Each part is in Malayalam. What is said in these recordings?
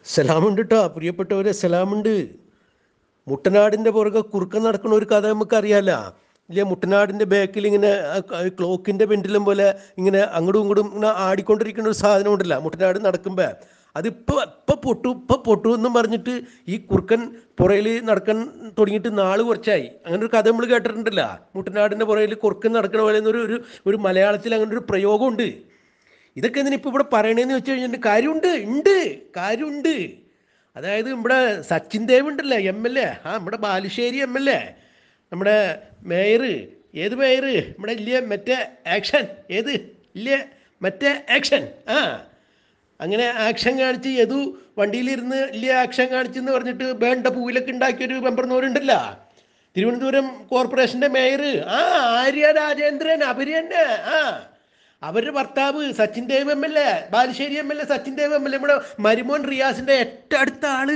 സലാമുണ്ട് കേട്ടോ, പ്രിയപ്പെട്ടവരെ, സലാമുണ്ട്. മുട്ടനാടിൻ്റെ പുറകെ കുറുക്കം നടക്കുന്ന ഒരു കഥ നമുക്കറിയാലോ. ഇല്ലേ, മുട്ടനാടിൻ്റെ ബാക്കിൽ ഇങ്ങനെ ക്ലോക്കിൻ്റെ പെൻഡിലും പോലെ ഇങ്ങനെ അങ്ങോട്ടും ഇങ്ങോട്ടും ഇങ്ങനെ ആടിക്കൊണ്ടിരിക്കുന്ന ഒരു സാധനം ഉണ്ടല്ലോ മുട്ടനാട് നടക്കുമ്പോൾ. അതിപ്പോൾ ഇപ്പം പൊട്ടു എന്നും പറഞ്ഞിട്ട് ഈ കുറുക്കൻ പുറയിൽ നടക്കാൻ തുടങ്ങിയിട്ട് നാള് കുറച്ചായി. അങ്ങനെ ഒരു കഥ നമ്മൾ കേട്ടിട്ടുണ്ടല്ലോ. മുട്ടനാടിൻ്റെ പുറയിൽ കുറുക്കൻ നടക്കുന്ന പോലെ എന്നൊരു ഒരു ഒരു മലയാളത്തിൽ അങ്ങനെ ഒരു പ്രയോഗമുണ്ട്. ഇതൊക്കെ എന്തിനാ ഇപ്പോൾ ഇവിടെ പറയണേന്ന് വെച്ച് കഴിഞ്ഞിട്ട് കാര്യമുണ്ട്. അതായത് നമ്മുടെ സച്ചിൻ ദേവ് ഉണ്ടല്ലേ, MLA, നമ്മുടെ ബാലുശ്ശേരി MLA, നമ്മുടെ മേയർ, ഏത് മേയർ, നമ്മുടെ ഇല്ലേ മറ്റേ ആക്ഷൻ, ഏത് ഇല്ലേ മറ്റേ ആക്ഷൻ, അങ്ങനെ ആക്ഷൻ കാണിച്ച് യദു വണ്ടിയിലിരുന്ന് ഇല്ലേ ആക്ഷൻ കാണിച്ചെന്ന് പറഞ്ഞിട്ട് വേണ്ട പൂവിലൊക്കെ ഉണ്ടാക്കിയൊരു മെമ്പർന്നവരുണ്ടല്ലോ, തിരുവനന്തപുരം കോർപ്പറേഷൻ്റെ മേയർ, ആര്യ രാജേന്ദ്രൻ, അവര് തന്നെ. അവരുടെ ഭർത്താവ് Sachin Dev MLA, Balussery MLA, Sachin Dev MLA, നമ്മുടെ മരുമോൻ റിയാസിൻ്റെ ഏറ്റവും അടുത്ത ആള്.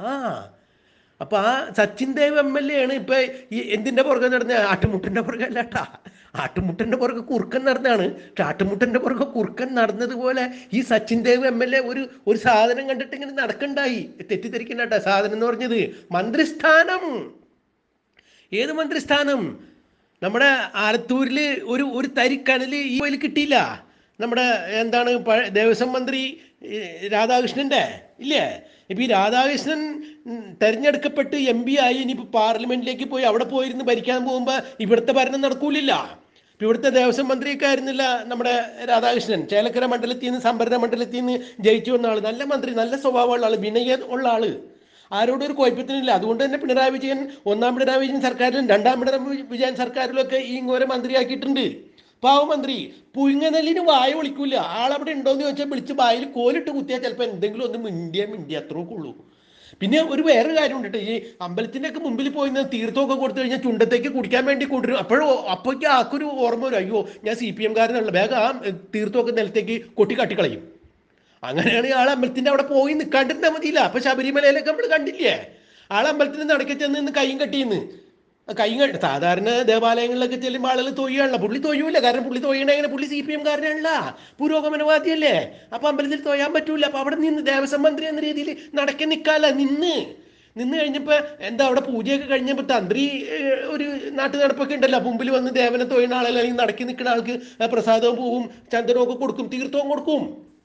അപ്പോൾ ആ സച്ചിൻ ദേവ് MLA ആണ് ഇപ്പം ഈ എന്തിൻ്റെ പുറകെ നടന്ന, ആട്ടുമുട്ടൻ്റെ പുറകെ അല്ലാട്ടാ, ആട്ടുമുട്ടൻ്റെ പുറകെ കുറുക്കൻ നടന്നതാണ്. പക്ഷെ ആട്ടുമുട്ടൻ്റെ പുറകെ കുറുക്കൻ നടന്നതുപോലെ ഈ സച്ചിൻ ദേവ് MLA ഒരു സാധനം കണ്ടിട്ട് ഇങ്ങനെ നടക്കണ്ടായി. തെറ്റിദ്ധരിക്കണ്ടാ, സാധനം എന്ന് പറഞ്ഞത് മന്ത്രിസ്ഥാനം. ഏത് മന്ത്രിസ്ഥാനം? നമ്മുടെ ആലത്തൂരിൽ ഒരു തരിക്കനൽ ഈ കോയിൽ കിട്ടിയില്ല. നമ്മുടെ എന്താണ് ദേവസ്വം മന്ത്രി രാധാകൃഷ്ണൻ്റെ ഇല്ലേ. ഇപ്പം ഈ രാധാകൃഷ്ണൻ തിരഞ്ഞെടുക്കപ്പെട്ട് MP ആയി ഇനിയിപ്പോൾ പാർലമെൻറ്റിലേക്ക് പോയി അവിടെ പോയിരുന്ന് ഭരിക്കാൻ പോകുമ്പോൾ ഇവിടുത്തെ ഭരണം നടക്കൂലില്ല. ഇപ്പം ഇവിടുത്തെ ദേവസ്വം മന്ത്രിയൊക്കെ ആയിരുന്നില്ല നമ്മുടെ രാധാകൃഷ്ണൻ. ചേലക്കര മണ്ഡലത്തിൽ നിന്ന്, സംഭരണ മണ്ഡലത്തിൽ നിന്ന് ജയിച്ചു വന്ന ആൾ, നല്ല മന്ത്രി, നല്ല സ്വഭാവമുള്ള ആൾ, വിനയം ഉള്ള ആൾ, ആരോടും ഒരു കുഴപ്പത്തിനില്ല. അതുകൊണ്ട് തന്നെ പിണറായി വിജയൻ, ഒന്നാം പിണറായി വിജയൻ സർക്കാരിലും രണ്ടാം പിണറായി വിജയൻ സർക്കാരിലൊക്കെ ഈ ഇങ്ങോരെ മന്ത്രിയാക്കിയിട്ടുണ്ട്. പാവമന്ത്രി, പുഴുങ്ങനെല്ലിന് വായ ഒളിക്കൂല. ആളവിടെ ഉണ്ടോയെന്ന് ചോദിച്ചാൽ വിളിച്ച് വായിൽ കോലിട്ട് കുത്തിയാൽ ചിലപ്പോൾ എന്തെങ്കിലും ഒന്ന് മിണ്ടിയ അത്രയൊക്കെ ഉള്ളൂ. പിന്നെ വേറൊരു കാര്യം ഉണ്ട്. ഈ അമ്പലത്തിൻ്റെ ഒക്കെ മുമ്പിൽ പോയി തീർത്ഥമൊക്കെ കൊടുത്തു കഴിഞ്ഞാൽ ചുണ്ടത്തേക്ക് കുടിക്കാൻ വേണ്ടി കൊണ്ടുവരും. അപ്പോഴേക്കും ആക്കൊരു ഓർമ്മ വരും, അയ്യോ ഞാൻ CPM കാരനുള്ള വേഗം ആ തീർത്ഥമൊക്കെ നിലത്തേക്ക് കാട്ടിക്കളയും. അങ്ങനെയാണ് ആൾ അമ്പലത്തിൻ്റെ അവിടെ പോയി നിൽക്കാണ്ടിരുന്നാൽ മതിയില്ല. അപ്പം ശബരിമലയിലൊക്കെ നമ്മൾ കണ്ടില്ലേ, ആൾ അമ്പലത്തിന് നടക്കെ ചെന്ന് കൈയും കെട്ടിയെന്ന്. സാധാരണ ദേവാലയങ്ങളിലൊക്കെ ചെല്ലുമ്പോൾ ആളുകൾ തൊയ്യാണല്ലോ. പുള്ളി തൊയ്യൂല, കാരണം പുള്ളി തൊയ്യണമെങ്കിൽ പുള്ളി CPM കാരനാണല്ല, പുരോഗമനവാദിയല്ലേ. അപ്പം അമ്പലത്തിൽ തൊയ്യാൻ പറ്റൂല. അപ്പം അവിടെ നിന്ന് ദേവസ്വം മന്ത്രി എന്ന രീതിയിൽ നടക്കെ നിൽക്കാമല്ല. നിന്ന് കഴിഞ്ഞപ്പോൾ എന്താ, അവിടെ പൂജയൊക്കെ കഴിഞ്ഞപ്പോൾ തന്ത്രി ഒരു നാട്ടു നടപ്പൊക്കെ ഉണ്ടല്ലോ, മുമ്പിൽ വന്ന് ദേവനെ തൊയ്യുന്ന ആളല്ല, അല്ലെങ്കിൽ നടക്കി നിൽക്കുന്ന ആൾക്ക് പ്രസാദവും പൂവും ചന്ദനവും ഒക്കെ കൊടുക്കും, തീർത്ഥവും കൊടുക്കും.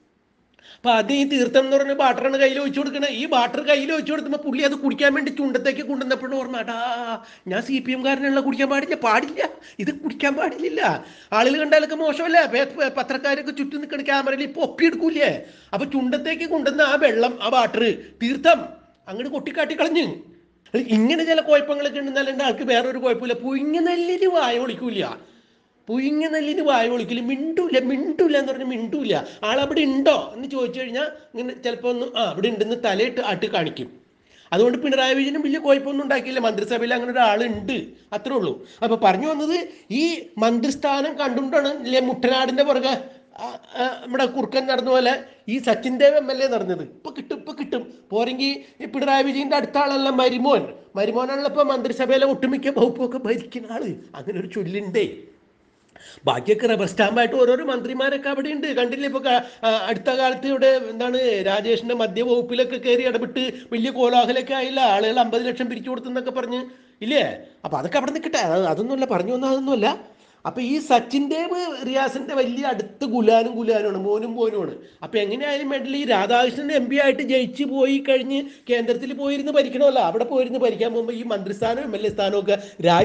അപ്പം അത് ഈ തീർത്ഥം എന്ന് പറഞ്ഞ ബാട്ടറാണ് കയ്യിൽ ഒഴിച്ചു കൊടുക്കണത്. ഈ ബാട്ടർ കയ്യിൽ ഒഴിച്ചു കൊടുക്കുമ്പോൾ പുള്ളി അത് കുടിക്കാൻ വേണ്ടി ചുണ്ടത്തേക്ക് കൊണ്ടുവന്നപ്പോഴും ഓർമ്മ, ഞാൻ CPM കാരനുള്ള കുടിക്കാൻ പാടില്ല, ഇത് കുടിക്കാൻ പാടില്ല. ആളുകൾ കണ്ടാലൊക്കെ മോശമല്ലേ, പത്രക്കാരൊക്കെ ചുറ്റും നിൽക്കുന്ന ക്യാമറയിൽ ഇപ്പോൾ ഒപ്പിയെടുക്കൂലേ. അപ്പം ചുണ്ടത്തേക്ക് കൊണ്ടുവന്ന ആ വെള്ളം, ആ ബാട്ടർ തീർത്ഥം അങ്ങോട്ട് കൊട്ടിക്കാട്ടി കളഞ്ഞ്. ഇങ്ങനെ ചില കുഴപ്പങ്ങളൊക്കെ ഉണ്ടെന്നല്ല ആൾക്ക് വേറൊരു കുഴപ്പമില്ല. പുഴുങ്ങനെല്ലിന് വായ ഒളിക്കൂല, പുഴുങ്ങനെല്ലിന് വായ ഒളിക്കില്ല, മിണ്ടൂല എന്ന് പറഞ്ഞാൽ മിണ്ടൂല. ആളവിടെ ഉണ്ടോ എന്ന് ചോദിച്ചു കഴിഞ്ഞാൽ ഇങ്ങനെ ചിലപ്പോൾ ഒന്ന് അവിടെ ഉണ്ടെന്ന് തലയിട്ട് ആട്ടി കാണിക്കും. അതുകൊണ്ട് പിണറായി വിജയനും വലിയ കുഴപ്പമൊന്നും ഉണ്ടാക്കിയില്ല. മന്ത്രിസഭയിൽ അങ്ങനെ ഒരാളുണ്ട്, അത്രേ ഉള്ളൂ. അപ്പോൾ പറഞ്ഞു വന്നത്, ഈ മന്ത്രിസ്ഥാനം കണ്ടുകൊണ്ടാണ് ഇല്ലേ മുട്ടനാടിൻ്റെ പുറകെ നമ്മുടെ കുറുക്കൻ നടന്ന പോലെ ഈ സച്ചിൻ ദേവ് MLA നടന്നത്. ഇപ്പം കിട്ടും. പോരെങ്കിൽ ഈ പിണറായി വിജയൻ്റെ അടുത്ത ആളല്ല മരുമോനാണല്ലോ ഇപ്പോൾ മന്ത്രിസഭയിലെ ഒട്ടുമിക്ക വകുപ്പൊക്കെ ഭരിക്കുന്ന ആള്. അങ്ങനെ ഒരു ചൊല്ലുണ്ടേ. ബാക്കിയൊക്കെ റബ്ബർ സ്റ്റാമ്പായിട്ട് ഓരോരോ മന്ത്രിമാരൊക്കെ അവിടെ ഉണ്ട്, കണ്ടില്ലേ. ഇപ്പോൾ അടുത്ത കാലത്ത് ഇവിടെ എന്താണ് രാജേഷിൻ്റെ മദ്യവകുപ്പിലൊക്കെ കയറി ഇടപെട്ട് വലിയ കോലാഹലമൊക്കെ ആയില്ല, ആളുകൾ 50 ലക്ഷം പിരിച്ചു കൊടുത്തെന്നൊക്കെ പറഞ്ഞ് ഇല്ലേ. അപ്പോൾ അതൊക്കെ അവിടെ നിൽക്കട്ടെ, അതൊന്നുമല്ല പറഞ്ഞു വന്നാൽ, അതൊന്നുമല്ല. അപ്പോൾ ഈ സച്ചിൻ ദേവ് റിയാസിൻ്റെ വലിയ അടുത്ത് ഗുലാനുമാണ്, മോനുമാണ്. അപ്പോൾ എങ്ങനെയായാലും വേണ്ടില്ല, ഈ രാധാകൃഷ്ണൻ MP ആയിട്ട് ജയിച്ച് പോയി കഴിഞ്ഞ് കേന്ദ്രത്തിൽ പോയിരുന്ന് ഭരിക്കണമല്ലോ. അവിടെ പോയിരുന്ന് ഭരിക്കാൻ പോകുമ്പോൾ ഈ മന്ത്രിസ്ഥാനവും MLA സ്ഥാനമൊക്കെ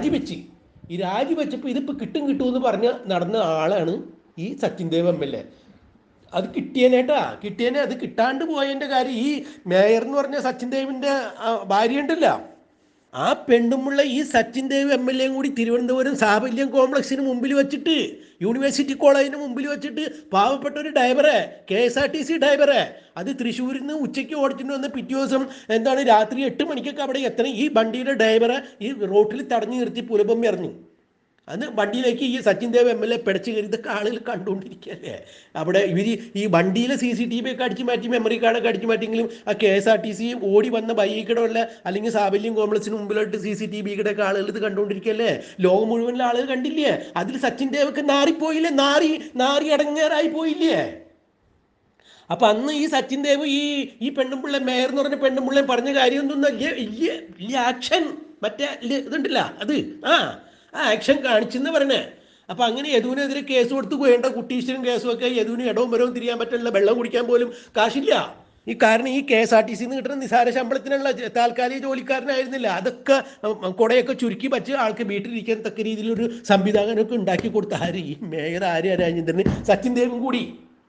രാജിവെച്ചപ്പോൾ ഇതിപ്പോൾ കിട്ടുമെന്ന് പറഞ്ഞ് നടന്ന ആളാണ് ഈ സച്ചിൻ ദേവ് MLA. അത് കിട്ടിയേനെ. അത് കിട്ടാണ്ട് പോയതിൻ്റെ കാര്യം, ഈ മേയർ എന്ന് പറഞ്ഞ സച്ചിൻ ദേവിൻ്റെ ഭാര്യ ഉണ്ടല്ലോ, ആ പെണ്ണുമുള്ള ഈ സച്ചിൻ ദേവ് MLA കൂടി തിരുവനന്തപുരം സാഫല്യം കോംപ്ലക്സിന് മുമ്പിൽ വെച്ചിട്ട്, യൂണിവേഴ്സിറ്റി കോളേജിന് മുമ്പിൽ വെച്ചിട്ട് പാവപ്പെട്ട ഒരു ഡ്രൈവറെ, KSRTC ഡ്രൈവറെ, അത് തൃശ്ശൂരിൽ നിന്ന് ഉച്ചയ്ക്ക് ഓടിച്ചിട്ട് വന്ന് പിറ്റേ ദിവസം എന്താണ് രാത്രി 8 മണിക്കൊക്കെ അവിടെ എത്തണം. ഈ വണ്ടിയുടെ ഡ്രൈവറെ ഈ റോട്ടിൽ തടഞ്ഞു നിർത്തി പുലഭം എറിഞ്ഞു. അന്ന് വണ്ടിയിലേക്ക് ഈ സച്ചിൻ ദേവ് MLA പിടച്ച് കയറി. ഇതൊക്കെ ആളുകൾ കണ്ടുകൊണ്ടിരിക്കുകയല്ലേ. അവിടെ ഈ വണ്ടിയിലെ CCTV ഒക്കെ അടിച്ചു മാറ്റി, മെമ്മറി കാർഡൊക്കെ അടിച്ചു മാറ്റിയെങ്കിലും ആ KSRTC ഓടി വന്ന ബൈക്കിടല്ല, അല്ലെങ്കിൽ സാഫല്യം കോംപ്ലക്സിന് മുമ്പിലോട്ട് CCTV ഒക്കെ ആളുകൾ ഇത് കണ്ടുകൊണ്ടിരിക്കുകയല്ലേ. ലോകം മുഴുവൻ ആളുകൾ കണ്ടില്ലേ. അതിൽ സച്ചിൻ ദേവൊക്കെ നാറിപ്പോയില്ലേ, നാറി അടങ്ങേറായി പോയില്ലേ. അപ്പൊ അന്ന് ഈ സച്ചിൻ ദേവ് ഈ പെണ്ണുമ്പിള്ള മേയർ എന്ന് പറഞ്ഞ പെണ്ണുമ്പിള്ള പറഞ്ഞ കാര്യം ഒന്നും ഇല്ല ആക്ഷൻ മറ്റേ ഇതുണ്ടല്ല അത് ആ ആക്ഷൻ കാണിച്ചെന്ന് പറഞ്ഞേ. അപ്പൊ അങ്ങനെ യദുവിനെതിരെ കേസ് കൊടുത്ത് വേണ്ട കുട്ടീശ്വരും കേസും ഒക്കെ യദുവിന് ഇടവും വരവും തിരിയാൻ പറ്റില്ല, വെള്ളം കുടിക്കാൻ പോലും കാശില്ല. കാരണം ഈ KSRTC കിട്ടുന്ന നിസാര ശമ്പളത്തിനുള്ള താൽക്കാലിക ജോലിക്കാരനായിരുന്നില്ല. അതൊക്കെ കുടയൊക്കെ ചുരുക്കി വച്ച് ആൾക്ക് വീട്ടിലിരിക്കാൻ തക്ക രീതിയിലൊരു സംവിധാനമൊക്കെ ഉണ്ടാക്കി കൊടുത്ത ആര്? ഈ മേയർ രാജേന്ദ്രന് സച്ചിൻ ദേവും കൂടി.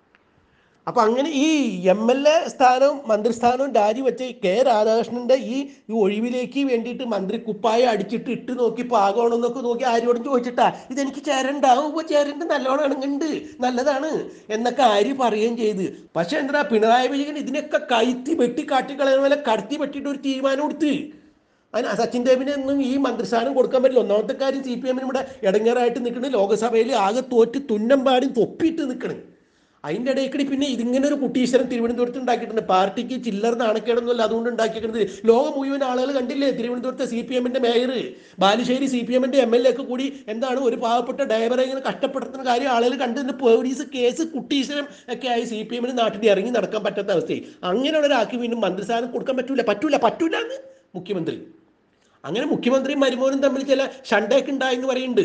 അപ്പൊ അങ്ങനെ ഈ MLA സ്ഥാനവും മന്ത്രിസ്ഥാനവും രാജിവെച്ച രാധാകൃഷ്ണന്റെ ഈ ഒഴിവിലേക്ക് വേണ്ടിയിട്ട് മന്ത്രി കുപ്പായ അടിച്ചിട്ട് ഇട്ട് നോക്കി പാകമാണെന്നൊക്കെ നോക്കി ആരോടും ചോദിച്ചിട്ടാ ഇതെനിക്ക് ചേരണ്ടാവും, ചേരണ്ട് നല്ലോണം ഇണങ്ങുന്നുണ്ട്, നല്ലതാണ് എന്നൊക്കെ ആര് പറയുകയും ചെയ്ത്. പക്ഷെ എന്താ പിണറായി വിജയൻ ഇതിനൊക്കെ കയറ്റി വെട്ടി കാട്ടിക്കളയുന്ന പോലെ കടത്തി വെട്ടിയിട്ട് ഒരു തീരുമാനം കൊടുത്ത്. അതിന് സച്ചിൻ ദേവിനൊന്നും ഈ മന്ത്രിസ്ഥാനം കൊടുക്കാൻ പറ്റില്ല. ഒന്നാമത്തെ കാര്യം CPM ഇവിടെ ഇടങ്ങേറായിട്ട് നിൽക്കണേ, ലോകസഭയിൽ ആകെ തോറ്റ് തുന്നം പാടി തൊപ്പിയിട്ട് നിൽക്കണം. അതിൻ്റെ ഇടയ്ക്കടി പിന്നെ ഇതിങ്ങനെ ഒരു കുട്ടീശ്വരം തിരുവനന്തപുരത്ത് ഉണ്ടാക്കിയിട്ടുണ്ട്. പാർട്ടിക്ക് ചില്ലർ നാണക്കേടൊന്നുമല്ല അതുകൊണ്ട് ഉണ്ടാക്കിയിരിക്കുന്നത്. ലോകം മുഴുവൻ ആളുകൾ കണ്ടില്ലേ തിരുവനന്തപുരത്തെ CPM mayor, Balussery CPM MLA ഒക്കെ കൂടി എന്താണ് ഒരു പാവപ്പെട്ട ഡ്രൈവറെ ഇങ്ങനെ കഷ്ടപ്പെടുത്തുന്ന കാര്യം ആളുകൾ കണ്ട് പോലീസ് കേസ് കുട്ടീശ്വരം ഒക്കെ ആയി CPM നാട്ടിൽ ഇറങ്ങി നടക്കാൻ പറ്റാത്ത അവസ്ഥയായി. അങ്ങനെയുള്ള ഒരാൾക്ക് വീണ്ടും മന്ത്രിസ്ഥാനം കൊടുക്കാൻ പറ്റൂല എന്ന് മുഖ്യമന്ത്രി. അങ്ങനെ മുഖ്യമന്ത്രിയും മരുമോനും തമ്മിൽ ചില ഷണ്ടയൊക്കെ ഉണ്ടായെന്ന് പറയുന്നുണ്ട്.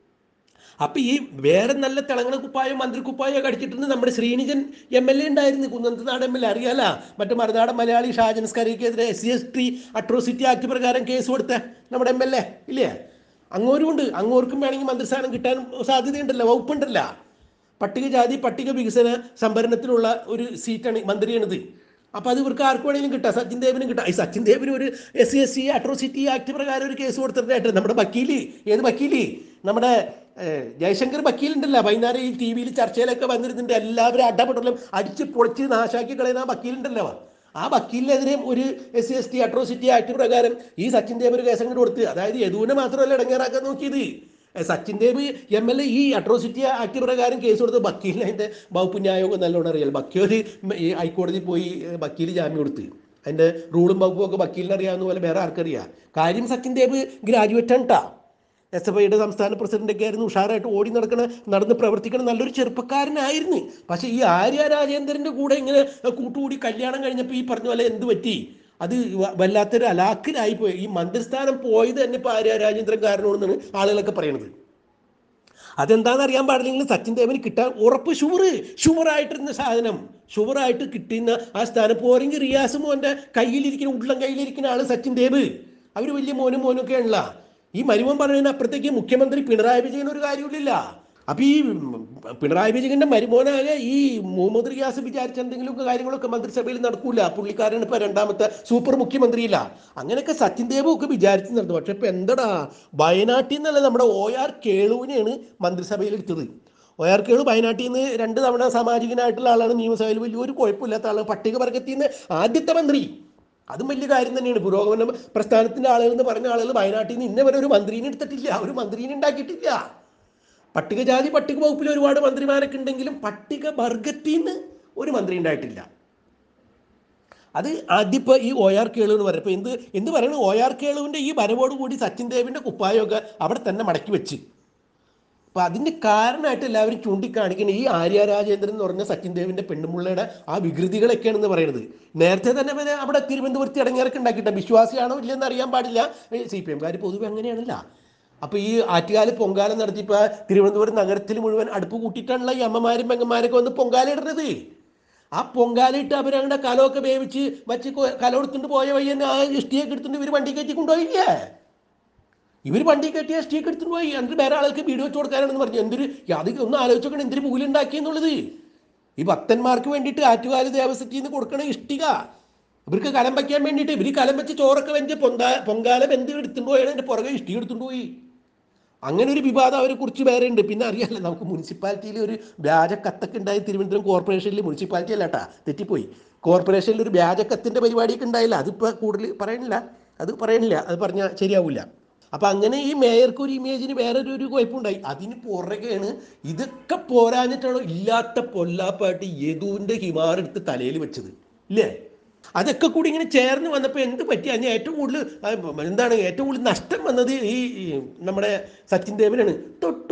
അപ്പൊ ഈ വേറെ നല്ല തിളങ്ങണ കുപ്പായം മന്ത്രി കുപ്പായം അടിച്ചിട്ടുണ്ട് നമ്മുടെ ശ്രീനിജൻ MLA ഉണ്ടായിരുന്നു, കുന്നത്തുനാട് MLA അറിയാല, മറ്റു മറുനാടൻ മലയാളി ഷാജൻ സ്കറിക്കെതിരെ SC/ST അട്രോസിറ്റി ആക്ട് പ്രകാരം കേസ് കൊടുത്ത നമ്മുടെ MLA ഇല്ലേ, അങ്ങോരും ഉണ്ട്. അങ്ങോർക്കും വേണമെങ്കിൽ മന്ത്രിസ്ഥാനം കിട്ടാൻ സാധ്യതയുണ്ടല്ലോ, വകുപ്പുണ്ടല്ലോ. പട്ടികജാതി പട്ടിക വികസന സംഭരണത്തിലുള്ള ഒരു സീറ്റാണ്, മന്ത്രിയാണിത്. അപ്പൊ അത് ഇവർക്ക് ആർക്ക് വേണമെങ്കിലും കിട്ടാം, സച്ചിൻ ദേവിനും കിട്ടാം. ഈ സച്ചിൻ ദേവിന് ഒരു SC/ST അട്രോസിറ്റി ആക്ട് പ്രകാരം ഒരു കേസ് കൊടുത്തിട്ടായിട്ട് നമ്മുടെ വക്കീല്, ഏത് വക്കീല്, നമ്മുടെ ജയശങ്കർ വക്കീലുണ്ടല്ലോ, വൈകുന്നേരം ഈ TV ചർച്ചയിലൊക്കെ വന്നിരുന്നുണ്ട്, എല്ലാവരും അടപെടലും അടിച്ച് പൊളിച്ച് നാശാക്കി കളയുന്ന ആ വക്കീലുണ്ടല്ലോ, ആ വക്കീലിനെതിരെ ഒരു SC/ST അട്രോസിറ്റി ആക്ട് പ്രകാരം ഈ സച്ചിൻ ദേവ് ഒരു കേസ് അങ്ങോട്ട് കൊടുത്ത്. അതായത് യദുവിനെ മാത്രമല്ല ഇടങ്ങേറാക്കാൻ നോക്കിയത്, സച്ചിൻ ദേവ് MLA ഈ അട്രോസിറ്റി ആക്ട് പ്രകാരം കേസ് കൊടുത്ത് വക്കീലിന് അതിൻ്റെ വകുപ്പ് ന്യായമൊക്കെ നല്ലോണം അറിയാം. വക്കീൽ ഈ ഹൈക്കോടതിയിൽ പോയി വക്കീൽ ജാമ്യം കൊടുത്ത് അതിൻ്റെ റൂളും വകുപ്പും ഒക്കെ വക്കീലിന് അറിയാവുന്ന പോലെ വേറെ ആർക്കറിയാം. കാര്യം സച്ചിൻ ദേവ് ഗ്രാജുവേറ്റ് ആണ് ട്ടാ, SFIയുടെ സംസ്ഥാന പ്രസിഡന്റൊക്കെ ആയിരുന്നു, ഉഷാറായിട്ട് ഓടി നടന്ന് പ്രവർത്തിക്കണം, നല്ലൊരു ചെറുപ്പക്കാരനായിരുന്നു. പക്ഷെ ഈ രാജേന്ദ്രന്റെ കൂടെ ഇങ്ങനെ കൂട്ടുകൂടി കല്യാണം കഴിഞ്ഞപ്പോൾ ഈ പറഞ്ഞ പോലെ എന്ത് പറ്റി, അത് വല്ലാത്തൊരു അലാക്കിലായി പോയി. ഈ മന്ത്രിസ്ഥാനം പോയത് തന്നെ ഇപ്പോൾ രാജേന്ദ്രൻ കാരണമാണെന്നാണ് ആളുകളൊക്കെ പറയണത്. അതെന്താണെന്ന് അറിയാൻ പാടില്ലെങ്കിൽ സച്ചിൻ ദേവിന് കിട്ടാൻ ഉറപ്പ് ഷുവറായിട്ടിരുന്ന സാധനം, ഷുവറായിട്ട് കിട്ടുന്ന ആ സ്ഥാനം പോരെങ്കിൽ റിയാസ് മോൻ്റെ കയ്യിലിരിക്കുന്ന ഉള്ളം കയ്യിലിരിക്കുന്ന ആള് സച്ചിൻ ദേവ്, അവർ വലിയ മോനും ഒക്കെ ഉള്ള. ഈ മരുമോൻ പറഞ്ഞതിന് അപ്പുറത്തേക്ക് മുഖ്യമന്ത്രി പിണറായി വിജയൻ ഒരു കാര്യമില്ല. അപ്പൊ ഈ പിണറായി വിജയന്റെ മരുമോനായ ഈ മുഹമ്മദ് റിയാസ് വിചാരിച്ച എന്തെങ്കിലുമൊക്കെ കാര്യങ്ങളൊക്കെ മന്ത്രിസഭയിൽ നടക്കൂല. പുള്ളിക്കാരൻ ഇപ്പൊ രണ്ടാമത്തെ സൂപ്പർ മുഖ്യമന്ത്രിയില്ല. അങ്ങനെയൊക്കെ സച്ചിൻ ദേവും ഒക്കെ വിചാരിച്ച് നടന്നു. പക്ഷെ ഇപ്പൊ എന്തടാ, വയനാട്ടിൽ നിന്നല്ല നമ്മുടെ OR കേളുവിനെയാണ് മന്ത്രിസഭയിൽ എടുത്തത്. OR കേളു വയനാട്ടിൽ നിന്ന് 2 തവണ സാമാജികനായിട്ടുള്ള ആളാണ്, നിയമസഭയിൽ വലിയൊരു കുഴപ്പമില്ലാത്ത ആളാണ്, പട്ടികവർഗത്തിൽ നിന്ന് ആദ്യത്തെ മന്ത്രി. അതും വലിയ കാര്യം തന്നെയാണ്. പുരോഗമന പ്രസ്ഥാനത്തിന്റെ ആളുകൾ എന്ന് പറഞ്ഞ ആളുകൾ വയനാട്ടിൽ നിന്ന് ഇന്നവരെ ഒരു മന്ത്രീനെ എടുത്തിട്ടില്ല, ഒരു മന്ത്രീനെ ഉണ്ടാക്കിയിട്ടില്ല. പട്ടികജാതി പട്ടിക വകുപ്പിൽ ഒരുപാട് മന്ത്രിമാരൊക്കെ ഉണ്ടെങ്കിലും പട്ടിക വർഗത്തിൽ നിന്ന് ഒരു മന്ത്രി ഉണ്ടായിട്ടില്ല. അത് ആദ്യപ്പോൾ ഈ OR കേളു എന്ന് പറയുമ്പോൾ എന്ത് പറയുന്നത്, OR കേളുവിൻ്റെ ഈ വരവോടുകൂടി സച്ചിൻ ദേവിൻ്റെ കുപ്പായമൊക്കെ അവിടെ തന്നെ മടക്കി വെച്ച്. അപ്പോൾ അതിൻ്റെ കാരണമായിട്ട് എല്ലാവരും ചൂണ്ടിക്കാണിക്കുന്നത് ഈ രാജേന്ദ്രൻ എന്ന് പറഞ്ഞ സച്ചിൻ ദേവിൻ്റെ പെണ്ണുമുള്ളയുടെ ആ വികൃതികളൊക്കെയാണെന്ന് പറയുന്നത്. നേരത്തെ തന്നെ അവിടെ തിരുവനന്തപുരത്ത് ഇടങ്ങേറൊക്കെ ഉണ്ടാക്കിയിട്ട് വിശ്വാസിയാണോ ഇല്ലെന്ന് അറിയാൻ പാടില്ല. CPM പൊതുവെ അങ്ങനെയാണല്ല. അപ്പോൾ ഈ ആറ്റുകാല് പൊങ്കാല നടത്തിയപ്പോൾ തിരുവനന്തപുരം നഗരത്തിൽ മുഴുവൻ അടുപ്പ് കൂട്ടിയിട്ടാണല്ലോ ഈ അമ്മമാരും പെങ്ങന്മാരൊക്കെ വന്ന് പൊങ്കാല ഇടുന്നത്. ആ പൊങ്കാലയിട്ട് അവരങ്ങനെ കലമൊക്കെ വേവിച്ച് വച്ച് കല എടുത്തുകൊണ്ട് പോയ വഴി തന്നെ ആ ഇഷ്ടിയൊക്കെ എടുത്തുകൊണ്ട് ഇവർ വണ്ടി കയറ്റി കൊണ്ടുപോയില്ലേ. ഇവർ വണ്ടി കയറ്റി ഇഷ്ടിയൊക്കെ എടുത്തുകൊണ്ട് പോയി. എന്നിട്ട് വേറെ ആൾക്ക് വീഡിയോ വെച്ച് കൊടുക്കാനാണെന്ന് പറഞ്ഞു. അത് ഒന്ന് ആലോചിച്ചോക്കണം, എന്തൊരു മൂല്യമുണ്ടാക്കിയെന്നുള്ളത്. ഈ ഭക്തന്മാർക്ക് വേണ്ടിയിട്ട് ആറ്റുകാല് ദേവസ്വത്തിൽ നിന്ന് കൊടുക്കണ ഇഷ്ടിക ഇവർക്ക് കലം വയ്ക്കാൻ വേണ്ടിയിട്ട് ഇവർ കലം വെച്ച് ചോറൊക്കെ വെച്ച് പൊങ്കാല വെന്ത് എടുത്തുകൊണ്ട് പോയാണ്, എൻ്റെ പുറകെ ഇഷ്ടിക എടുത്തുകൊണ്ട് പോയി. അങ്ങനെ ഒരു വിവാദം അവരെ കുറിച്ച് വേറെ ഉണ്ട്. പിന്നെ അറിയാമല്ലോ നമുക്ക് മുനിസിപ്പാലിറ്റിയിൽ ഒരു വ്യാജ കത്തൊക്കെ ഉണ്ടായി, തിരുവനന്തപുരം കോർപ്പറേഷനിൽ, മുനിസിപ്പാലിറ്റി അല്ല കേട്ടാ, തെറ്റിപ്പോയി, കോർപ്പറേഷനിൽ ഒരു വ്യാജ കത്തിൻ്റെ പരിപാടിയൊക്കെ ഉണ്ടായില്ല. അതിപ്പോൾ കൂടുതൽ പറയണില്ല, അത് പറഞ്ഞാൽ ശരിയാവില്ല. അപ്പം അങ്ങനെ ഈ മേയർക്ക് ഒരു ഇമേജിന് വേറൊരു കുഴപ്പമുണ്ടായി. അതിന് പുറകെയാണ് ഇതൊക്കെ പോരാഞ്ഞിട്ടാണോ ഇല്ലാത്ത പൊല്ലാപ്പായിട്ട് യദുവിൻ്റെ ഹിമാർ എടുത്ത് തലയിൽ വെച്ചത് ഇല്ലേ. അതൊക്കെ കൂടി ഇങ്ങനെ ചേർന്ന് വന്നപ്പോൾ എന്ത് പറ്റി, അതിന് ഏറ്റവും കൂടുതൽ നഷ്ടം വന്നത് ഈ നമ്മുടെ സച്ചിൻ ദേവിനാണ്.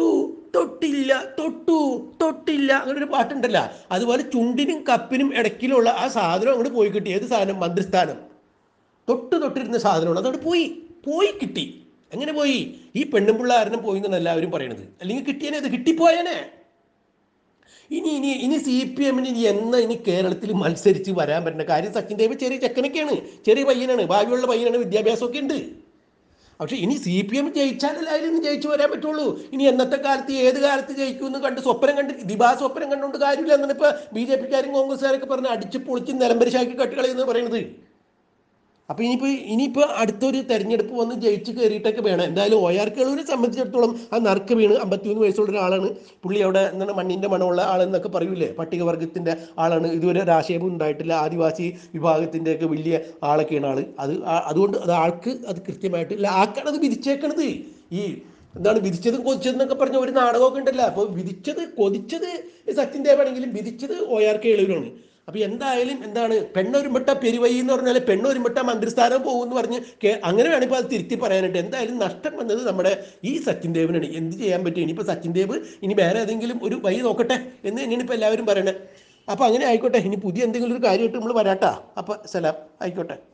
തൊട്ടില്ല, തൊട്ടു, തൊട്ടില്ല, അങ്ങനെ ഒരു പാട്ടുണ്ടല്ലോ. അതുപോലെ ചുണ്ടിനും കപ്പിനും ഇടയ്ക്കിലുള്ള ആ സാധനം അങ്ങോട്ട് പോയി കിട്ടി. ഏത് സാധനം? മന്ത്രിസ്ഥാനം. തൊട്ടിരുന്ന സാധനമാണ് അതവിടെ പോയി, പോയി കിട്ടി. എങ്ങനെ പോയി? ഈ പെണ്ണുമ്പിള്ള കാരണം പോയി എന്നാണ് എല്ലാവരും പറയണത്. അല്ലെങ്കിൽ കിട്ടിയനെ, അത് കിട്ടിപ്പോയനെ. ഇനി ഇനി ഇനി സി പി എമ്മിന് ഇനി കേരളത്തിൽ മത്സരിച്ച് വരാൻ പറ്റുന്ന കാര്യം? സച്ചിൻ ദേവ് ചെറിയ ചെക്കനൊക്കെയാണ്, ചെറിയ പയ്യനാണ്, ഭാവിയുള്ള പയ്യനാണ്, വിദ്യാഭ്യാസമൊക്കെ ഉണ്ട്. പക്ഷെ ഇനി സി പി എം ജയിച്ചാലല്ലേ അതിൽ ജയിച്ചു വരാൻ പറ്റുള്ളൂ. ഇനി എന്നത്തെ കാലത്ത് ഏത് കാലത്ത് ജയിക്കുമെന്ന് കണ്ട് സ്വപ്നം കണ്ട് സ്വപ്നം കണ്ടുകൊണ്ട് കാര്യമില്ല എന്നാണ് ഇപ്പോൾ ബി ജെ പിക്കാരും കോൺഗ്രസ്സുകാരൊക്കെ പറഞ്ഞ് അടിച്ച് പൊളിച്ച് നിലംപരിശാക്കി കട്ടുകളയെന്ന് പറയുന്നത്. അപ്പോൾ ഇനിയിപ്പോൾ അടുത്തൊരു തെരഞ്ഞെടുപ്പ് വന്ന് ജയിച്ച് കയറിയിട്ടൊക്കെ വേണം. എന്തായാലും OR കേളൂരിനെ സംബന്ധിച്ചിടത്തോളം ആ നറുക്ക് വീണ് 53 വയസ്സുള്ള ഒരാളാണ് പുള്ളി. അവിടെ എന്താണ് മണ്ണിൻ്റെ മണമുള്ള ആളെന്നൊക്കെ പറയൂലേ, പട്ടികവർഗത്തിൻ്റെ ആളാണ്, ഇതുവരെ രാഷ്ട്രീയം ഉണ്ടായിട്ടില്ല, ആദിവാസി വിഭാഗത്തിൻ്റെയൊക്കെ വലിയ ആളൊക്കെയാണ് ആൾ. അതുകൊണ്ട് ആൾക്ക് അത് കൃത്യമായിട്ട് ആൾക്കാണ് അത് വിധിച്ചേക്കണത്. ഈ എന്താണ് വിധിച്ചതും കൊതിച്ചതെന്നൊക്കെ പറഞ്ഞ ഒരു നാടകമൊക്കെ ഉണ്ടല്ലോ. അപ്പോൾ കൊതിച്ചത് സച്ചിൻ ദേവ് ആണെങ്കിലും വിധിച്ചത് OR കേളൂരാണ്. അപ്പൊ എന്തായാലും എന്താണ്, പെണ്ണൊരുമ്പെട്ട പെരുവഴി എന്ന് പറഞ്ഞാൽ പെണ്ണൊരുമ്പെട്ട മന്ത്രിസ്ഥാനം പോകുമെന്ന് പറഞ്ഞ് അങ്ങനെ വേണമെങ്കിൽ അത് തിരുത്തി പറയാനായിട്ട്. എന്തായാലും നഷ്ടം വന്നത് നമ്മുടെ ഈ സച്ചിൻ ദേവിനാണ്. എന്ത് ചെയ്യാൻ പറ്റും? ഇനിയിപ്പോൾ സച്ചിൻ ദേവ് ഇനി വേറെ ഏതെങ്കിലും ഒരു വഴി നോക്കട്ടെ എന്ന് തന്നെയാണ് ഇപ്പോൾ എല്ലാവരും പറയണത്. അപ്പോൾ അങ്ങനെ ആയിക്കോട്ടെ. ഇനി പുതിയ എന്തെങ്കിലും ഒരു കാര്യമായിട്ട് നമ്മൾ വരാട്ടാ. അപ്പോൾ സലാം, ആയിക്കോട്ടെ.